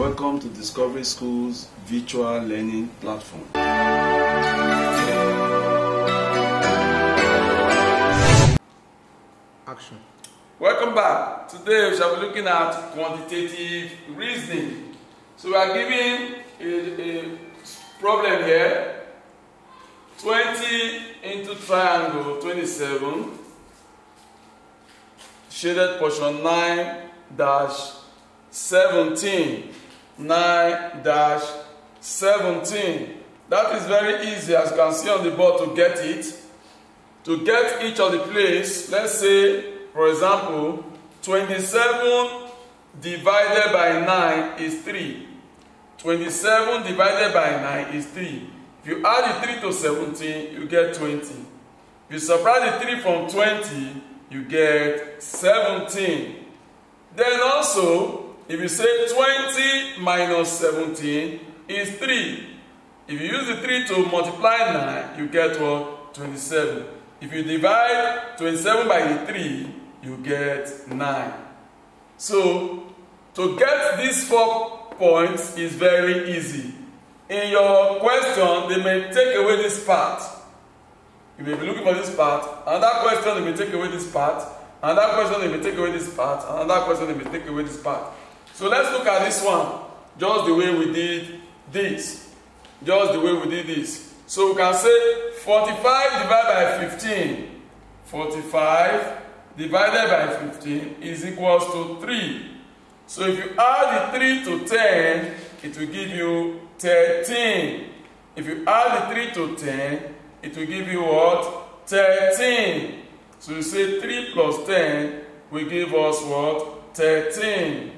Welcome to Discovery School's virtual learning platform. Action. Welcome back. Today we shall be looking at quantitative reasoning. So we are given a problem here. 20 into triangle 27, shaded portion 9-17. 9-17. That is very easy, as you can see on the board, to get it. To get each of the place, let's say, for example, 27 divided by 9 is 3. 27 divided by 9 is 3. If you add the 3 to 17, you get 20. If you subtract the 3 from 20, you get 17. Then also, if you say 20 minus 17 is 3. If you use the 3 to multiply 9, you get what? 27. If you divide 27 by the 3, you get 9. So, to get these 4 points is very easy. In your question, they may take away this part. You may be looking for this part. Another question, they may take away this part. Another question, they may take away this part. Another question, they may take away this part. So let's look at this one, just the way we did this. Just the way we did this. So we can say 45 divided by 15. 45 divided by 15 is equals to 3. So if you add the 3 to 10, it will give you 13. If you add the 3 to 10, it will give you what? 13. So you say 3 plus 10 will give us what? 13.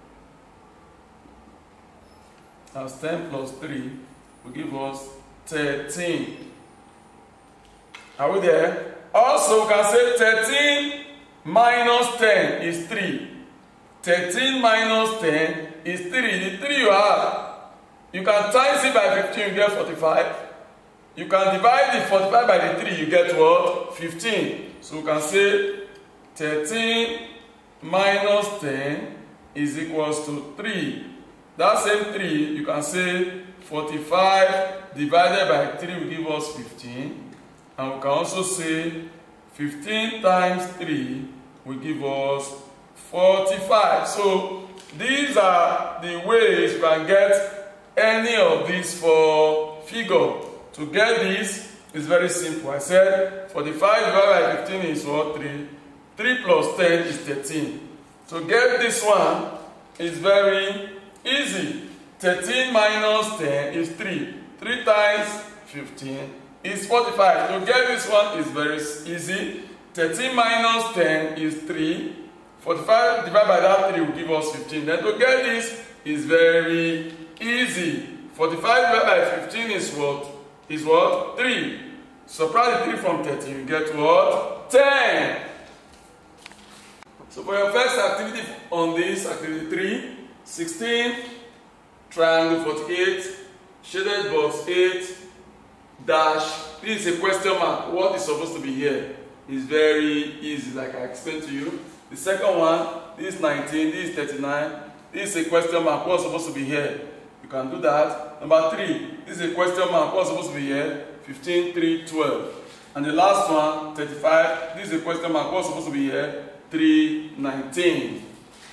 As 10 plus 3 will give us 13. Are we there? Also, we can say 13 minus 10 is 3. 13 minus 10 is 3. The 3 you have, you can times it by 15, you get 45. You can divide the 45 by the 3, you get what? 15. So we can say 13 minus 10 is equals to 3. That same 3, you can say 45 divided by 3 will give us 15. And we can also say 15 times 3 will give us 45. So these are the ways you can get any of these 4 figures. To get this is very simple. I said 45 divided by 15 is what? 3. 3 plus 10 is 13. To get this one is very easy. 13 minus 10 is 3. 3 times 15 is 45. To get this one is very easy. 13 minus 10 is 3. 45 divided by that 3 will give us 15. Then to get this is very easy. 45 divided by 15 is what? Is what? 3. Subtract the 3 from 13, you get what? 10. So for your first activity on this, activity 3, 16, triangle 48, shaded box 8, dash. This is a question mark. What is supposed to be here? Is very easy, like I explained to you. The second one, this is 19, this is 39. This is a question mark. What's supposed to be here? You can do that. Number 3, this is a question mark. What's supposed to be here? 15, 3, 12. And the last one, 35, this is a question mark. What's supposed to be here? 3, 19.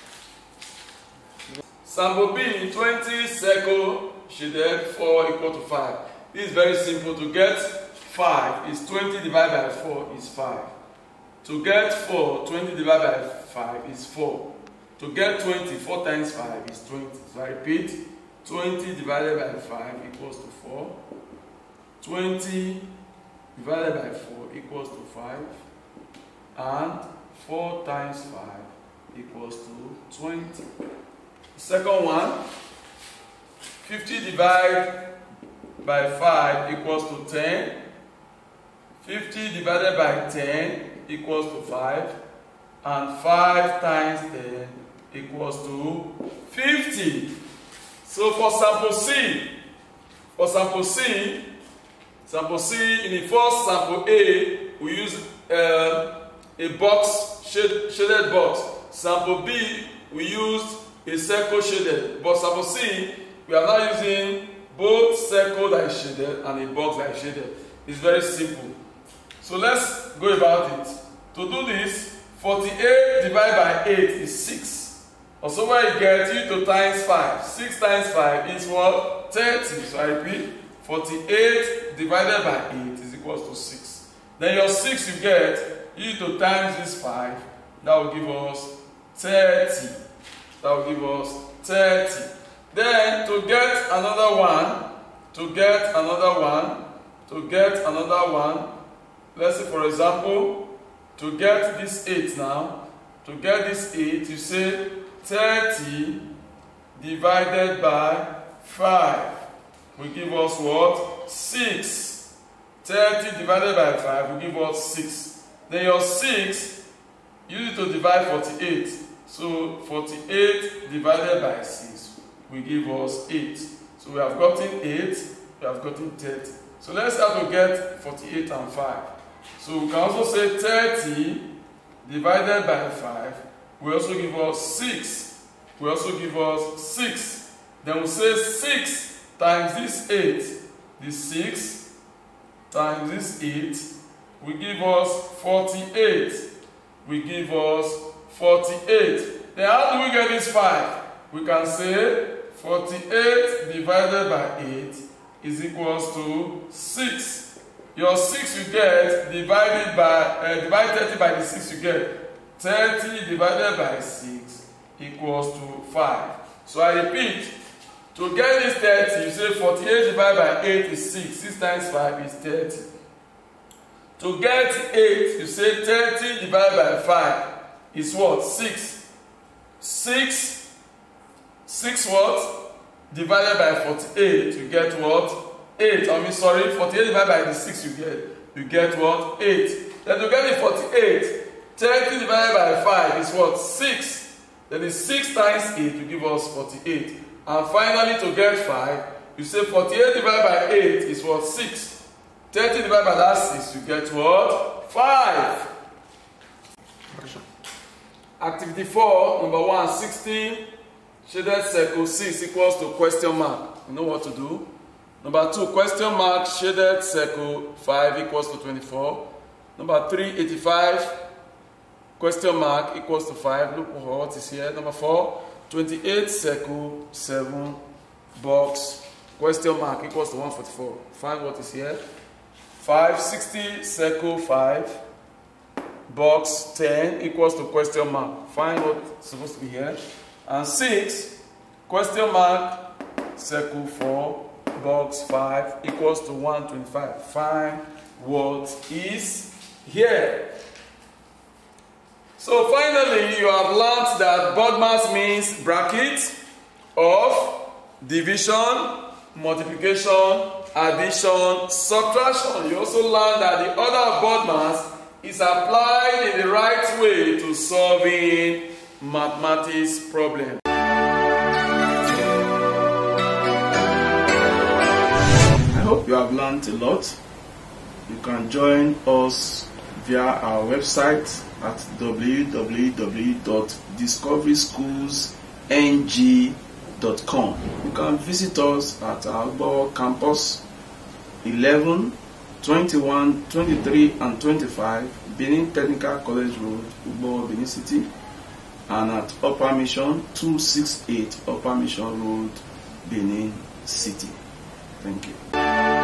Sample B, 20 circle shaded 4 equal to 5. This is very simple. To get 5 is 20 divided by 4 is 5. To get 4, 20 divided by 5 is 4. To get 20, 4 times 5 is 20. So I repeat, 20 divided by 5 equals to 4. 20 divided by 4 equals to 5. And 4 times 5 equals to 20. Second one, 50 divided by 5 equals to 10. 50 divided by 10 equals to 5. And 5 times 10 equals to 50. So for sample C, in the first sample A, we use a box, shaded box. Sample B, we used a circle shaded. But suppose see, we are now using both circle that is shaded and a box that is shaded. It's very simple. So let's go about it. To do this, 48 divided by 8 is 6. Also where you get you to times 5. 6 times 5 is what? 30. So I repeat, 48 divided by 8 is equals to 6. Then your 6 you get, you to times this 5, that will give us 30. That will give us 30. Then to get another one, let's say for example, to get this 8 now, to get this 8, you say 30 divided by 5 will give us what? 6. 30 divided by 5 will give us 6. Then your 6, use it to divide 48. So 48 divided by 6 will give us 8. So we have gotten 8, we have gotten 30. So let's have to get 48 and 5. So we can also say 30 divided by 5 will also give us 6. Will also give us 6. Then we say 6 times this 8. This 6 times this 8 will give us 48. Will give us 48. Then how do we get this 5? We can say 48 divided by 8 is equals to 6. Your 6 you get divided by divide 30 by the 6 you get 30 divided by 6 equals to 5. So I repeat, to get this 30 you say 48 divided by 8 is 6. 6 times 5 is 30. To get 8 you say 30 divided by 5 is what? 6. 6 what? Divided by 48 you get what? 8. 48 divided by the 6 you get what? 8. Then to get the 48, 30 divided by 5 is what? 6. Then the 6 times 8 will give us 48. And finally to get 5, you say 48 divided by 8 is what? 6. 30 divided by that 6 you get what? 5. Activity 4, number 1, 16 shaded circle 6 equals to question mark. You know what to do? Number 2, question mark shaded circle 5 equals to 24. Number 3, 85 question mark equals to 5. Look what is here. Number 4, 28 circle 7 box question mark equals to 144. Find what is here. 5, 60 circle 5 box 10 equals to question mark. Find what's supposed to be here. And 6 question mark circle 4 box 5 equals to 125. Find what is here. So finally, you have learned that BODMAS means bracket of division, multiplication, addition, subtraction. You also learned that the order of BODMAS is applied in the right way to solving mathematics problems. I hope you have learned a lot. You can join us via our website at www.discoveryschools.ng.com. You can visit us at our Agbowo campus 11, 21, 23 and 25 Benin Technical College Road, Agbowo, Benin City, and at Upper Mission 268 Upper Mission Road, Benin City. Thank you.